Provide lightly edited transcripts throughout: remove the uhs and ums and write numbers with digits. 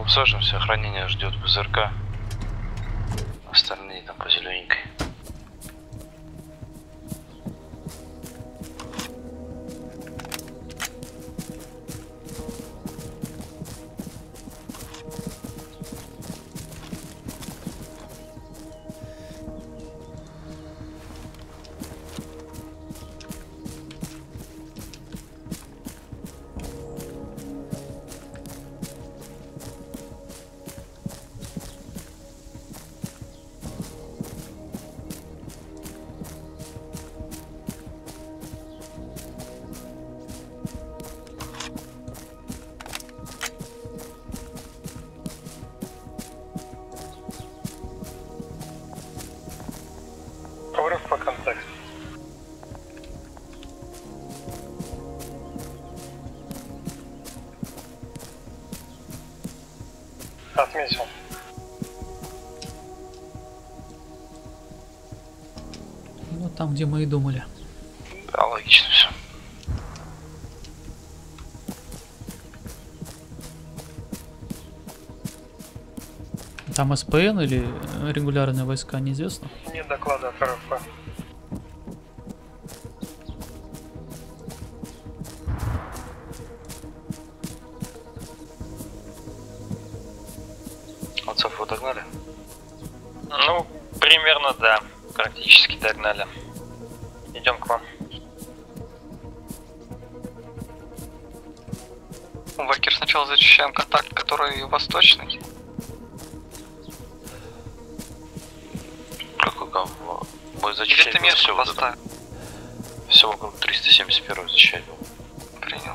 Усаживаемся, охранение ждет ПЗРК. Остальные там по зелененькой. По контакту. Отметил. Вот там, где мы и думали. Да, логично все. Там СПН или регулярные войска, неизвестно. Нет доклада от РФ. Отцов его догнали? Ну, примерно да. Практически догнали. Идем к вам. Вакер, сначала зачищаем контакт, который восточный. Мы зачищаем. Или ты место поставь. Все вокруг 371 защищать был. Принял.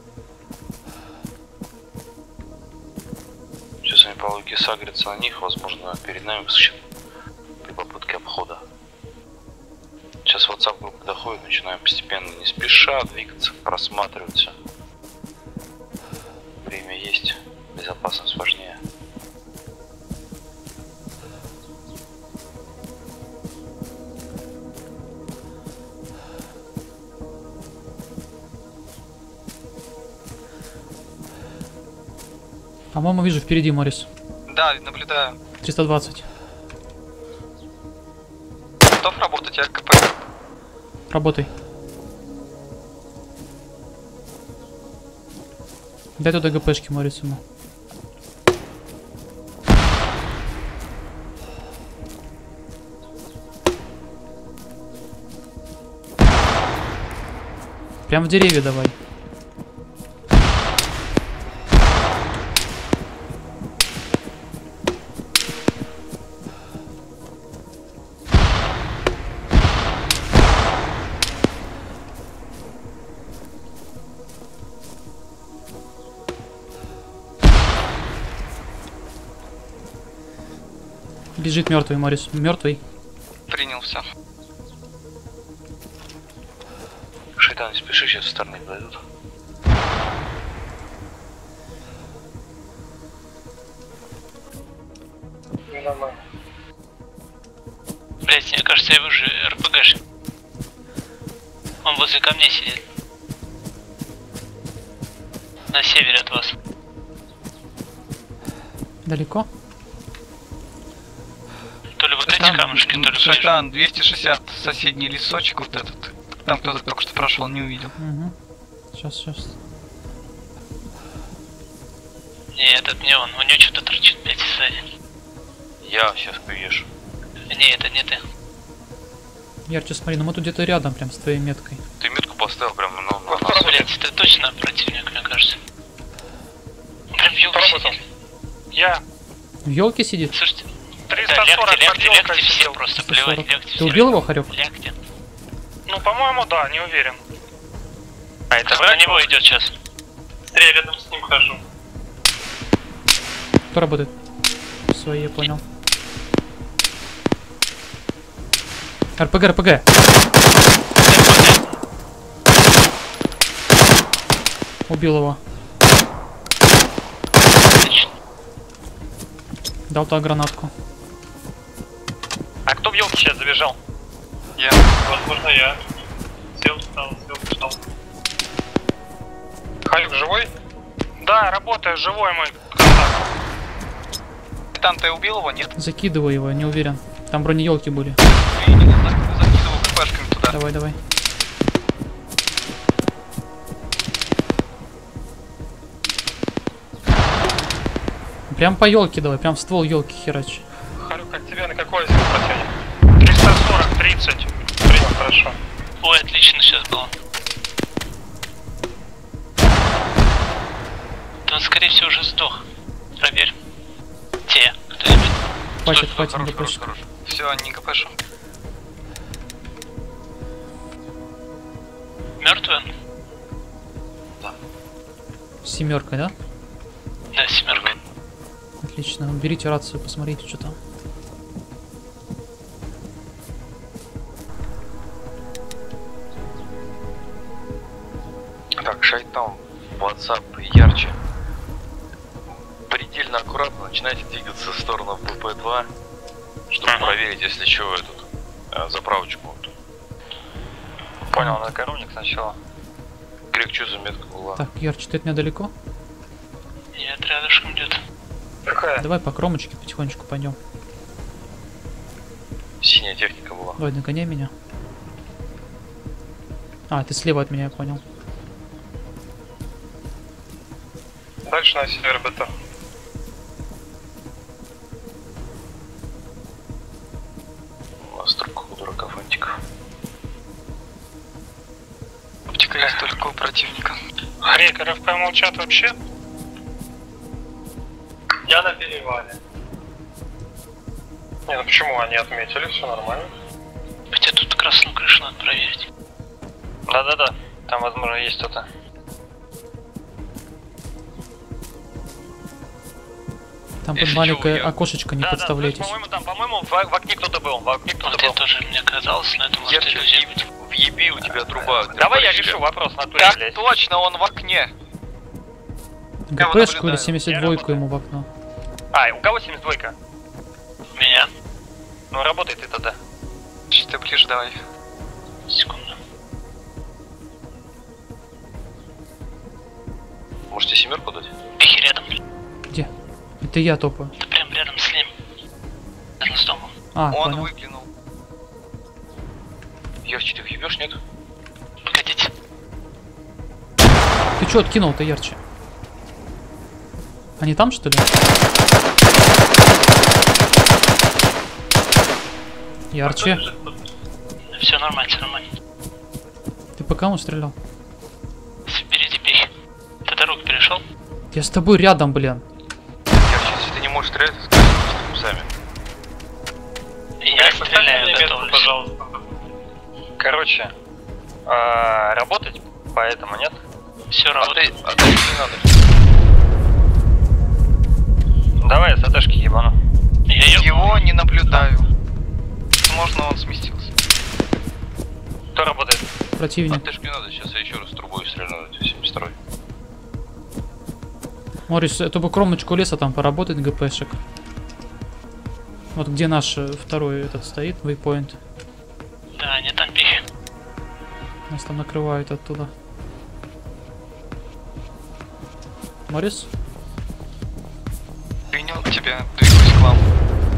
Сейчас они по логике сагрятся на них, возможно, перед нами выскочат при попытке обхода. Сейчас WhatsApp группа доходит, начинаем постепенно, не спеша двигаться, просматривать все. Время есть, безопасность важнее. По-моему, вижу впереди, Морис. Да, наблюдаю. 320. Готов работать, РКП? Работай. Дай туда ГПшки, Морис, ему. Прям в деревья давай. Бежит мертвый, Морис. Мертвый. Принял все. Шайтан, не спеши, сейчас со стороны подойдут. Нормально. Блять, мне кажется, я вижу РПГшник. Он возле камней сидит. На севере от вас. Далеко? То ли вот эти камушки, то ли ближе. Шайтан, 260, соседний лесочек вот этот. Там кто-то только что прошел, не увидел. Угу. Сейчас. Не, этот не он. У него что-то торчит, блять, сзади. Я сейчас поешь. Не, это не ты. Ярче смотри, ну мы тут где-то рядом, прям с твоей меткой. Ты метку поставил прям на нас. Блять, это точно противник, мне кажется. Прям в елке сидит. Я. В елке сидит? Слушайте, 340 лягте все просто, плевать, лягте все. Ты убил его, Харек? Лягте. Ну, по-моему, да, не уверен. А это на него идет сейчас. Я рядом с ним хожу. Кто работает? Свои, я понял. РПГ. Убил его. Отлично. Дал туда гранатку. А кто в елке сейчас забежал? Я. Возможно, я. Сел, встал. Халюк живой? Да, работаю, живой мой контакт. Капитан, ты убил его, нет? Закидываю его, я не уверен. Там бронеелки были. Закидываю КПшками туда. Давай, давай. Прям по елке давай, прям в ствол елки херач. Харюк, от тебя на какой противник? 340, 30. Принял, хорошо. Ой, отлично сейчас было. Да он, скорее всего, уже сдох. Проверь. Те, кто-нибудь. Хватит, хватит ГПшек. Все, не КПшу. Мертвый он? Семерка, да? Да, семерка. Отлично. Берите рацию, посмотрите, что там. Так, Шайтан, WhatsApp ярче. Предельно аккуратно начинайте двигаться в сторону БП-2, чтобы проверить, если что, заправочку. Понял, на коровник сначала. Грек, что за метка была? Так, ярче, ты от меня далеко? Нет, рядышком где-то. Какая? Давай по кромочке потихонечку пойдем. Синяя техника была. Давай, нагоняй меня. А, ты слева от меня, я понял. Дальше на север БТ. У нас только у дурака фантиков. Оптика есть только у противника. Грек, РФП молчат вообще? Я на перевале. Не, ну почему они отметили, все нормально. Хотя тут красную крышу надо проверить. Да-да-да, там возможно есть что-то. Там под Если маленькое чё, я- окошечко, не подставляйтесь. по-моему, в окне кто-то был. В окне Вот я тоже, мне казалось, но это может Ярче, иллюзия быть. въеби, у тебя труба. Давай я Горячая. решу вопрос на туре, Так блядь. точно, он в окне. Я вот ГПшку или наблюдаю. 72-ку ему в окно. А, у кого 72-ка? Меня. Ну работай ты тогда. Чуть ты ближе давай. Секунду. Можете семерку дать? Пихи рядом. Где? Это я топаю. Это прям рядом с ним. Рядом с домом. А, Он понял. выглянул. Ярче, ты их ебешь, нет? Погодите. Ты чё откинул-то ярче? Они там, что ли? Ярче. Все нормально, все нормально. Ты по кому стрелял? Впереди пихи. Ты дорогу перешел? Я с тобой рядом, блин. Ярче, если ты не можешь стрелять, скажи, сами. Я стреляю, готовлюсь. Пожалуйста. Короче, работать поэтому нет? Все работает. Отдай не надо. Давай я с АТшки ебану. Его не наблюдаю. Возможно, он сместился. Кто работает? Противник. Отдышки не надо, сейчас я еще раз трубой стрельну, 72-й. Морис, эту бы кромочку леса там поработать ГПшек. Вот где наш второй этот стоит, вейпоинт. Да, они там пихи. Нас там накрывают оттуда. Морис? Принял тебя, двигаюсь к вам.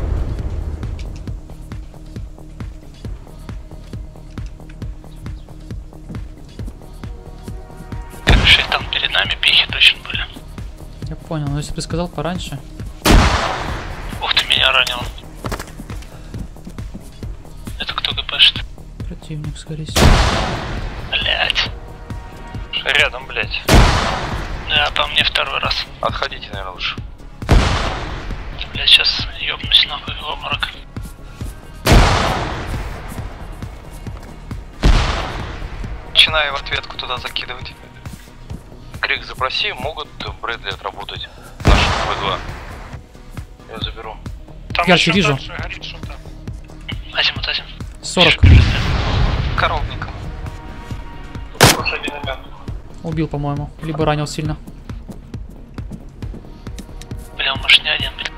Короче, там перед нами пихи точно были. Я понял, но если бы ты сказал пораньше. Ух ты, меня ранило. Это кто ГПшит? Противник, скорее всего. Блять. Рядом, блядь. Да, по мне второй раз. Отходите, наверное, лучше. Блять, сейчас ёбнусь нахуй в обморок. Начинаю в ответку туда закидывать. Грек, запроси, могут Брэдли отработать наш Б2. Я заберу. Там Я еще вижу. дальше горит что-то. Азимут, азимут. 40. Коровником. После миномет. Убил, по-моему. Либо ранил сильно. Бля, он может не один быть.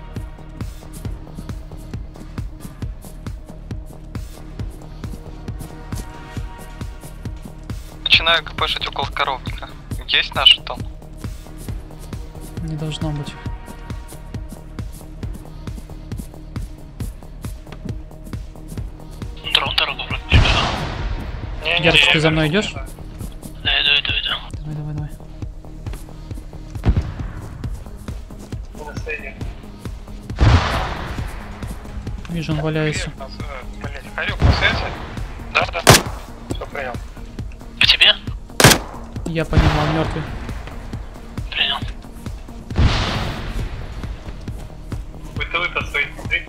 Начинаю КПшить около коровника. Есть наш там? Не должно быть. Ярче, ты за мной идешь? Да, иду. Давай. Вижу, он валяется. Харек на связи? Да. Все понял. К тебе? Я понимал, мертвый. Принял. Вы-то стоит, смотри.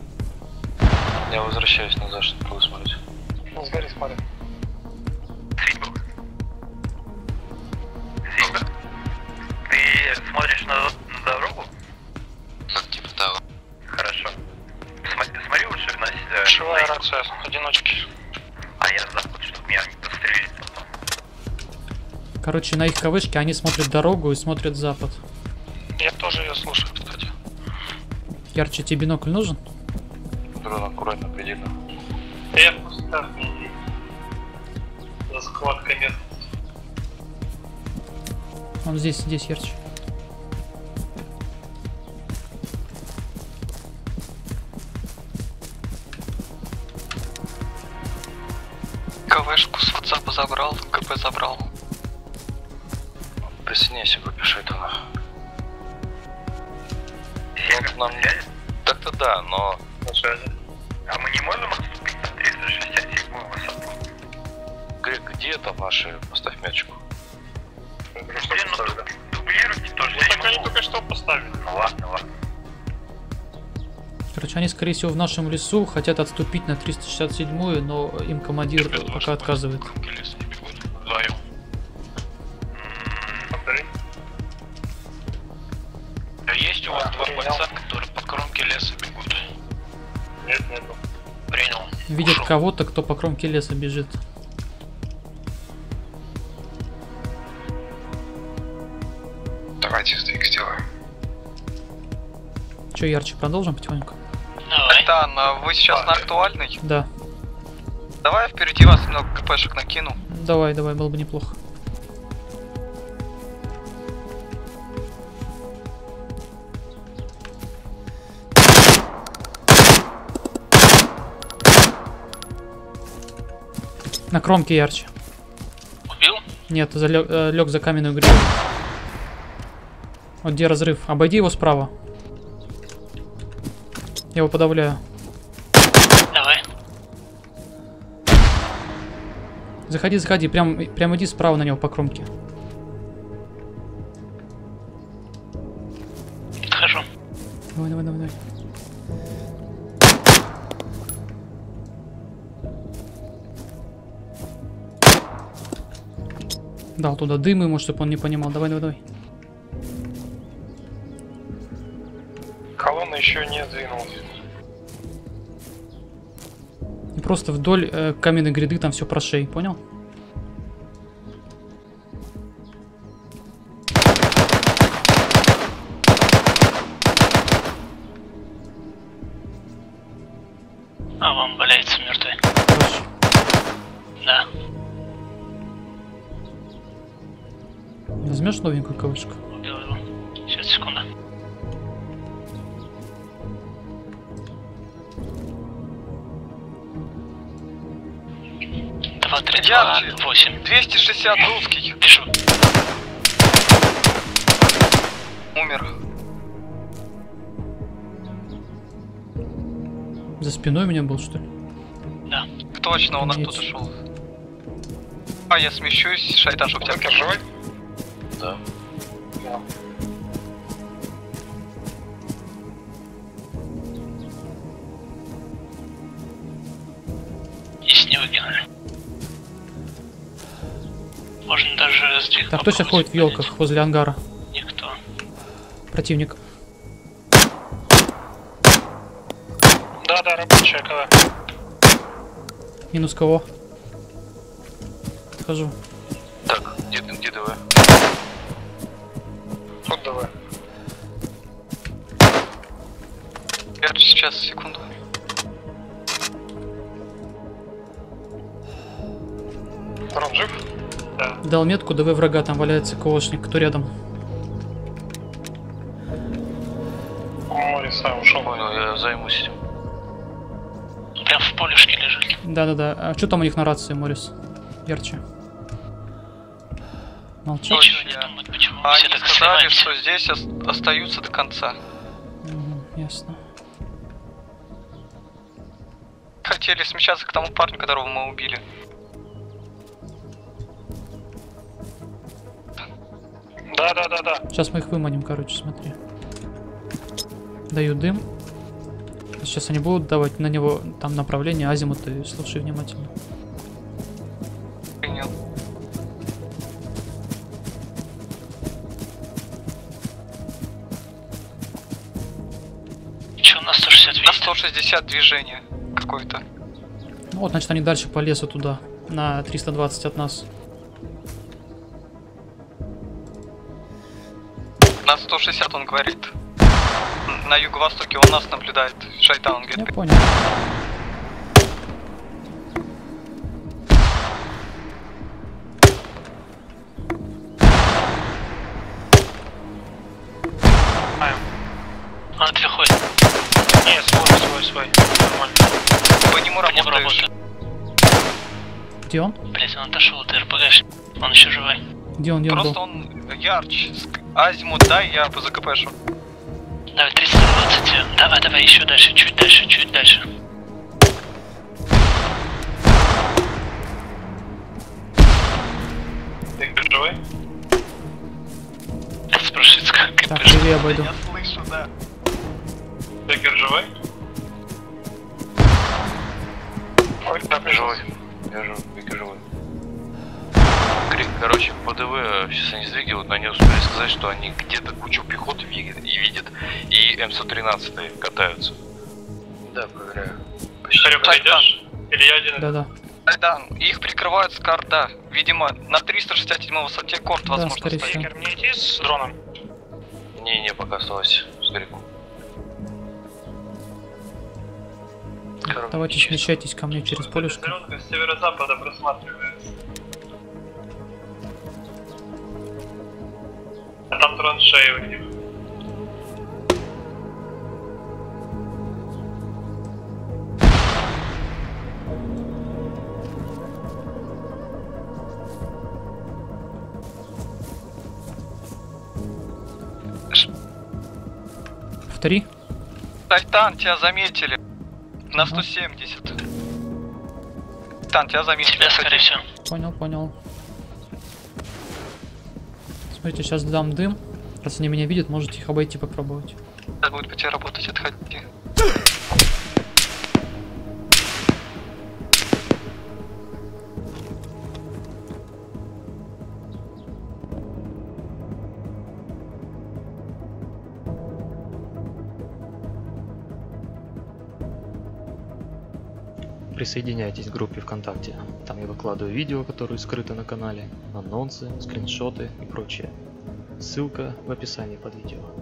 Я возвращаюсь назад, чтобы посмотреть. Ну, сгори, смотри. Ты смотришь на дорогу? Ну, типа того. Хорошо. Смотри лучше на Живая рация, одиночки. А я запад, чтобы меня не подстрелили потом. Короче, на их КВшке они смотрят дорогу и смотрят запад. Я тоже ее слушаю, кстати. Ярче, тебе бинокль нужен? Дрон аккуратно, предельно. Я просто за складкой нет. Он здесь ярче. КВшку с WhatsApp забрал, КП забрал. Присоединяйся, попиши это. Сега, Нам... Так-то да, но... На связи. а мы не можем отступить на 367 высоту? Грег, где там наши? Поставь мячику. Дублируйте тоже. Ну, так они только что поставили. Ну ладно. Короче, они, скорее всего, в нашем лесу хотят отступить на 367-ю, но им командир пока отказывает. Вдвоем. Повтори. Есть у вас два принял. бойца, которые по кромке леса бегут? Нету. Принял. Видят Ушел. кого-то, кто по кромке леса бежит. Давайте сдвиг сделаем. Че, ярче, продолжим потихоньку? Давай. Да, но вы сейчас на актуальный. Да. Давай впереди вас много КПшек накину. Давай, было бы неплохо. На кромке ярче. Убил? Нет, лег за каменную гряду. Вот где разрыв. Обойди его справа. Я его подавляю. Давай. Заходи. Прям иди справа на него по кромке. Подхожу. Давай. Дал туда дым ему, чтобы он не понимал. Давай. Колонна еще не сдвинулась. И просто вдоль каменной гряды там все прошей, понял? А, вам валяется мертвый. Хорошо. Да. Возьмешь новенькую КВшку? Убил его. Сейчас, секунду. Ярче. 8. 260 русский. Пишу. Умер. За спиной у меня был, что ли? Да. Точно, он Нет. оттуда шел. А, я смещусь, шайтан, чтоб тебя... Бункер живой? Да. Да. Если не выкинули. Можно даже сдвиг. Так, кто сейчас ходит в елках возле ангара? Никто. Противник. Да, рабочая КВ. Минус кого? Подхожу. Так, где ДВ? Вот ДВ. Ярче, сейчас, секунду. Дрон жив? Да. Дал метку, ДВ врага, там валяется КОшник, кто рядом. Мориса ушел. Понял, я займусь этим. Прям в полюшке лежит. Да. А что там у них на рации, Морис? Ярче. Молчать. Ничего не думать, почему мы А все они так сказали, сливаемся. что здесь остаются до конца. Ясно. Хотели смещаться к тому парню, которого мы убили. Да. Сейчас мы их выманим, короче, смотри. Даю дым. Сейчас они будут давать на него там направление, азимут, и слушай внимательно. Принял. Че, у нас 160 На видит? 160 движение какое-то. Ну вот, значит, они дальше по лесу туда, на 320 от нас. На 160 он говорит. На юго-востоке он нас наблюдает. Шайтан, он Я говорит. понял. Он отвиходит. Не, свой. Нормально. По нему По нему работаешь. работает. Где он? Блять, он отошел от РПГш. Он еще живой. Где он Просто был? он ярче. Азимут дай, я по ЗКПшу. Давай, 320. Давай, еще дальше, чуть дальше. Ты живой? Это спрашивается, как Так, КП. левее обойду. Я слышу, да. Декер живой? Ой, так, Живой. Я живой, Вика живой. Короче, ПДВ сейчас они сдвигивают, но они успели сказать, что они где-то кучу пехоты видят, и МС-13 катаются. Да, проверяю. Шарик, ты идешь? Или я один? Да-да. Шайтан, их прикрывают с карта. Видимо, на 367 высоте корт, Да, возможно, скорее стоит. всего. Декер, мне идти с дроном? Не, пока осталось старику. Давайте смещайтесь ко мне через полюшко. Зеленка с северо-запада просматривается. А там траншеи у них. Повтори. Шайтан, тебя заметили. На 170. Шайтан, тебя заметили. Тебя, скорее всего. Понял. Смотрите, сейчас дам дым. Раз они меня видят, можете их обойти попробовать. Сейчас будет по тебе работать, отходи. Присоединяйтесь к группе ВКонтакте. Там я выкладываю видео, которые скрыты на канале, анонсы, скриншоты и прочее. Ссылка в описании под видео.